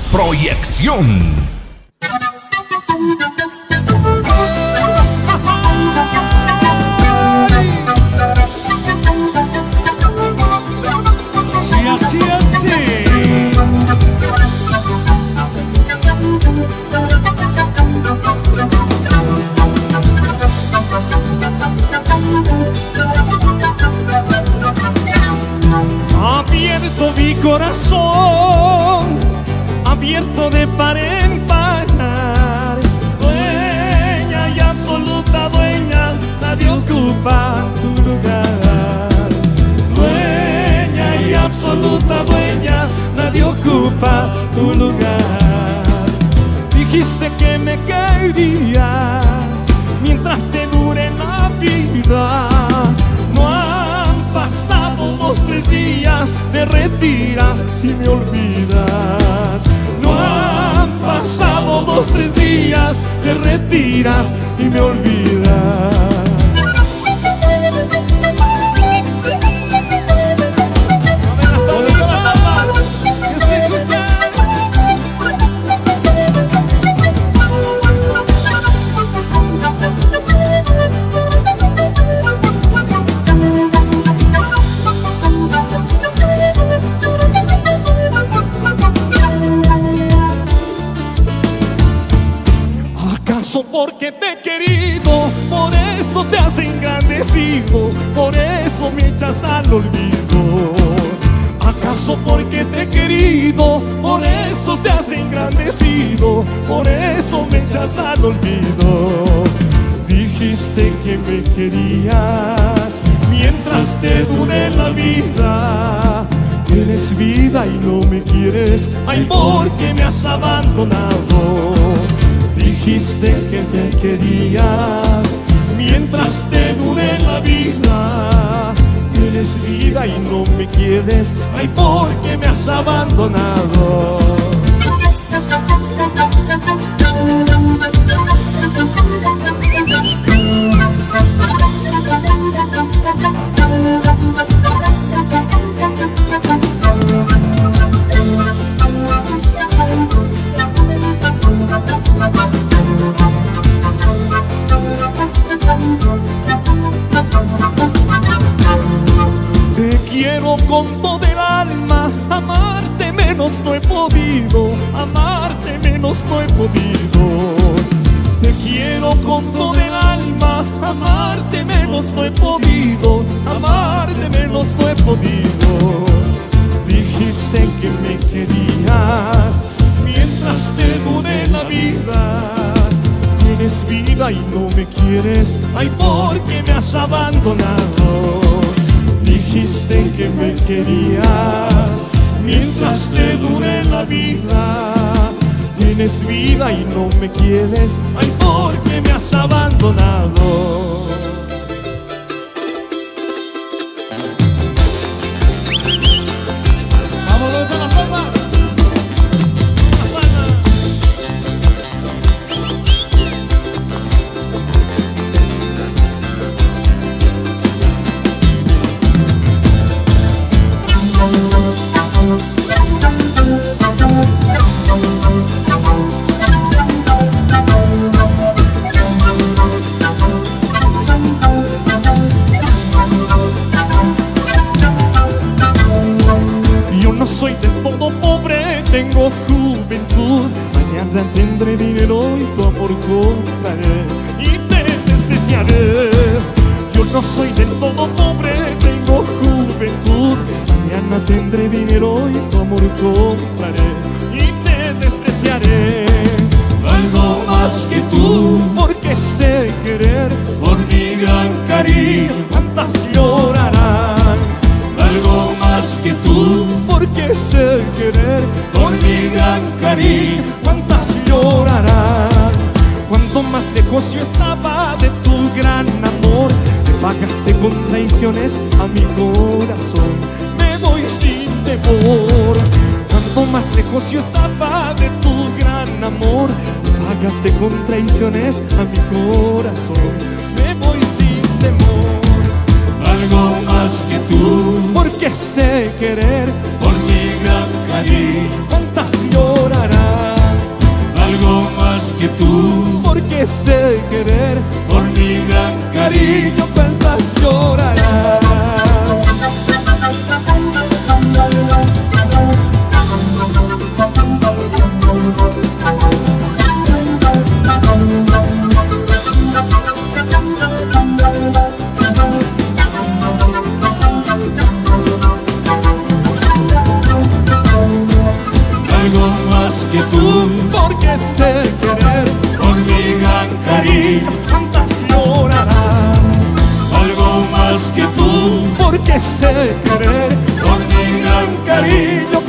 Proyección. Así. Abierto mi corazón, abierto de par en par, dueña y absoluta dueña, nadie ocupa tu lugar. Dueña y absoluta dueña, nadie ocupa tu lugar. Dijiste que me querías mientras te dure la vida. No han pasado 2, 3 días, te retiras y me olvidas. No han pasado 2, 3 días, te retiras y me olvidas. Porque te he querido, por eso te has engrandecido, por eso me echas al olvido. ¿Acaso porque te he querido, por eso te has engrandecido, por eso me echas al olvido? Dijiste que me querías mientras te dure la vida. Tienes vida y no me quieres, ay, porque me has abandonado. Dijiste que te querías mientras te dure la vida. Tienes vida y no me quieres, ay, porque me has abandonado. Te quiero con todo el alma, amarte menos no he podido, amarte menos no he podido. Te quiero con todo el alma, amarte menos no he podido, amarte menos no he podido. Dijiste que me querías mientras te dure la vida. Tienes vida y no me quieres, ay, porque me has abandonado. Dijiste que me querías mientras te dure la vida. Tienes vida y no me quieres, ay, porque me has abandonado. ¡Vámonos con las palmas! Soy del todo pobre, tengo juventud. Mañana tendré dinero y tu amor compraré y te despreciaré. Yo no soy del todo pobre, tengo juventud. Mañana tendré dinero y tu amor compraré y te despreciaré. Algo más que tú, porque sé querer. Por mi gran cariño, cuántas llorarán. Algo más que tú, porque sé querer. Por mi gran cariño, cuántas llorarán. Cuanto más lejos yo estaba de tu gran amor, te pagaste con traiciones a mi corazón. Me voy sin temor. Cuanto más lejos yo estaba de tu gran amor, te pagaste con traiciones a mi corazón. Me voy sin temor. Algo más que tú, porque sé querer. Por mi gran cariño, cuántas llorarán. porque sé querer, por mi gran cariño cuántas llorarás. Que tú, porque sé querer, por mi gran cariño cuántas llorarán. Algo más que tú, porque sé querer, por mi gran cariño